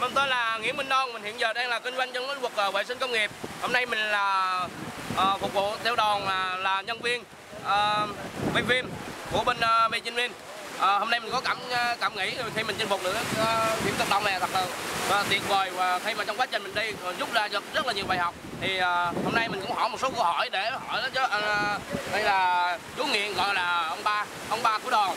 Mình tên là Nguyễn Minh Đoan, mình hiện giờ đang là kinh doanh trong lĩnh vực vệ sinh công nghiệp. Hôm nay mình là phục vụ theo đoàn là nhân viên quay phim của bên Beijing. Hôm nay mình có cảm nghĩ khi mình chinh phục được điểm cộng đồng này thật là tuyệt vời, và khi mà trong quá trình mình đi rút ra rất là nhiều bài học. Thì hôm nay mình cũng hỏi một số câu hỏi để hỏi đó chứ. Đây là chú Nghiện, gọi là ông ba của đoàn.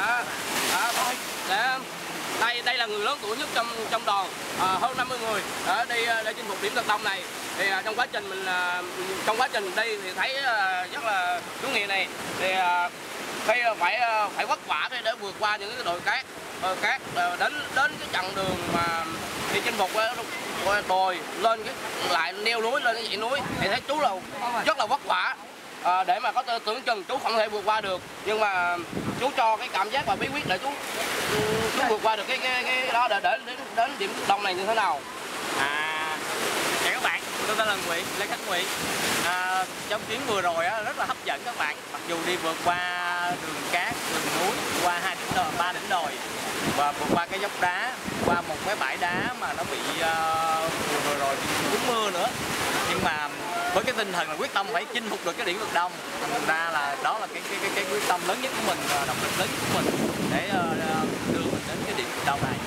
Đây là người lớn tuổi nhất trong đoàn, hơn 50 người để chinh phục điểm cực đông này. Thì trong quá trình đi thì thấy rất là chú Nghiện này thì khi phải vất vả để vượt qua những cái đồi cát đến cái chặng đường mà đi chinh phục đồi lên lại leo núi, lên cái dãy núi, thì thấy chú là rất là vất vả. Để mà có tưởng chừng chú không thể vượt qua được, nhưng mà chú cho cái cảm giác và bí quyết để chú vượt qua được cái đó, để đến điểm cực đông này như thế nào. Chào các bạn, tôi tên là Lê Khánh Nguyện. Trong chuyến vừa rồi rất là hấp dẫn các bạn, mặc dù đi vượt qua đường cát, đường núi, qua 3 đỉnh đồi và vượt qua cái dốc đá, qua một cái bãi đá mà nó bị vừa rồi trúng mưa nữa, nhưng mà với cái tinh thần là quyết tâm phải chinh phục được cái điểm cực đông, thành ra là đó là cái quyết tâm lớn nhất của mình và động lực lớn nhất của mình để đưa mình đến cái điểm cực đông này.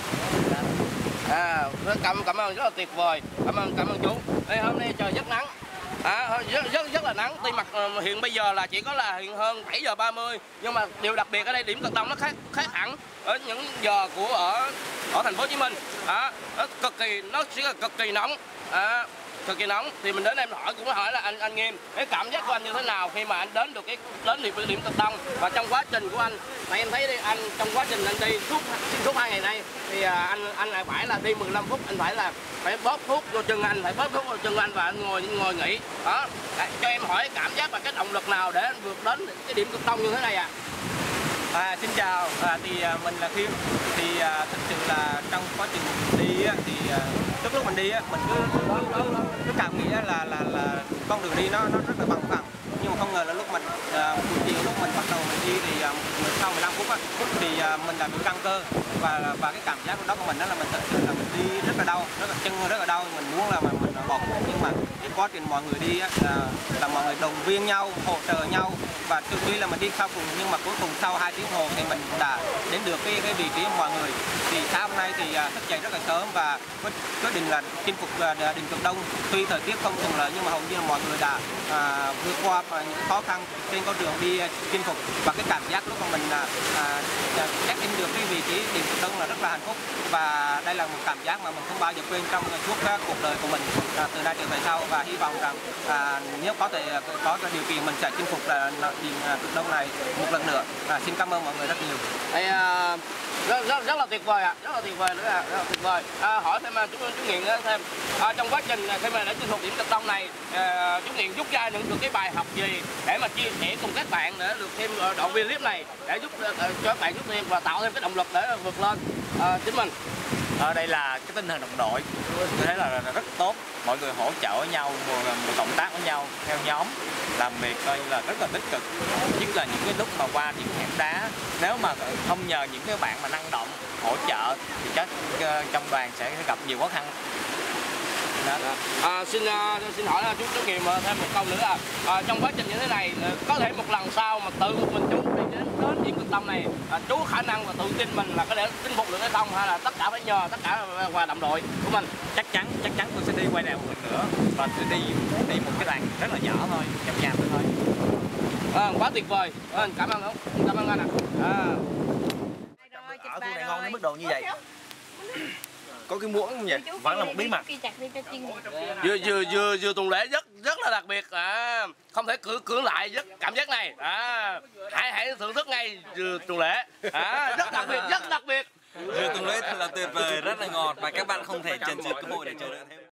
Cảm ơn, rất là tuyệt vời, cảm ơn chú. Hôm nay trời rất nắng, rất là nắng. Tuy mặt hiện bây giờ là chỉ có là hiện hơn 7:30, nhưng mà điều đặc biệt ở đây điểm cực đông nó khác hẳn ở những giờ của ở thành phố Hồ Chí Minh. Nó sẽ là cực kỳ nóng. Cực kỳ nóng thì mình đến đây cũng hỏi là anh Nghiêm, cái cảm giác của anh như thế nào khi mà anh đến được đến điểm cực đông, và trong quá trình của anh, tại em thấy anh trong quá trình anh đi suốt 2 ngày nay thì anh lại phải là đi 15 phút, anh phải bóp thuốc vô chân anh, và anh ngồi nghỉ đó. Cho em hỏi cảm giác và cái động lực nào để anh vượt đến cái điểm cực đông như thế này ạ? Xin chào, mình là Khiêm. Thì thực sự là trong quá trình đi thì lúc mình đi mình cứ cảm nghĩ là con đường đi nó rất là bằng phẳng, nhưng mà không ngờ là lúc buổi chiều lúc mình bắt đầu mình đi thì sau 15 phút thì mình đã bị căng cơ, và cái cảm giác đó của mình đó là mình thật sự là mình đi rất là đau, chân rất là đau, mình muốn là mình bỏ cuộc, nhưng mà cái quá trình mọi người đi là mọi người động viên nhau, hỗ trợ nhau, và tuy là mình đi sau cùng nhưng mà cuối cùng sau 2 tiếng hồ thì mình đã đến được cái vị trí của mọi người. Thì sáng hôm nay thì thức dậy rất là sớm và quyết định là chinh phục đỉnh cực đông. Tuy thời tiết không thuận lợi nhưng mà hầu như là mọi người đã vượt qua những khó khăn trên con đường đi chinh phục, và cái cảm giác lúc mà mình check in được cái vị trí đỉnh cực đông là rất là hạnh phúc, và đây là một cảm giác mà mình không bao giờ quên trong suốt cuộc đời của mình từ nay trở về sau. Và hy vọng rằng nếu có thể có điều kiện mình sẽ chinh phục điểm cực đông này một lần nữa. Xin cảm ơn mọi người rất nhiều. Rất là tuyệt vời ạ, rất là tuyệt vời. Hỏi thêm chú Nghiện thêm, trong quá trình khi mà đã chinh phục điểm cực đông này, chú Nghiện rút ra những cái bài học gì để mà chia sẻ cùng các bạn để được thêm động viên clip này, để giúp cho các bạn rút thêm và tạo thêm cái động lực để vượt lên chính mình. Đây là cái tinh thần đồng đội, tôi thấy là rất tốt, mọi người hỗ trợ nhau, cộng tác với nhau theo nhóm, làm việc coi như là rất là tích cực. Nhất là những cái lúc mà qua những hẻm đá, nếu mà không nhờ những cái bạn mà năng động hỗ trợ thì chắc trong đoàn sẽ gặp nhiều khó khăn. Xin hỏi là chú Nghiện thêm một câu nữa trong quá trình như thế này, có thể một lần sau mà tự mình chú đi đến điểm cực đông này, chú khả năng và tự tin mình là có thể chinh phục được hay không, hay là tất cả phải nhờ tất cả hòa đồng đội của mình? Chắc chắn tôi sẽ đi quay lại một lần nữa, và tôi đi một cái đoàn rất là nhỏ thôi, trong nhà tôi thôi. Quá tuyệt vời, cảm ơn anh ạ. Ở khu này ngon đến mức độ như vậy. Có cái muỗng không nhỉ? Vẫn là một bí mật. Dưa tuần lễ rất là đặc biệt, không thể cưỡng lại cảm giác này. Hãy thưởng thức ngay dưa tuần lễ, rất đặc biệt. Dưa tuần lễ thật là tuyệt vời, rất là ngọt, và các bạn không thể chần chừ cơ hội để chờ đợi thêm.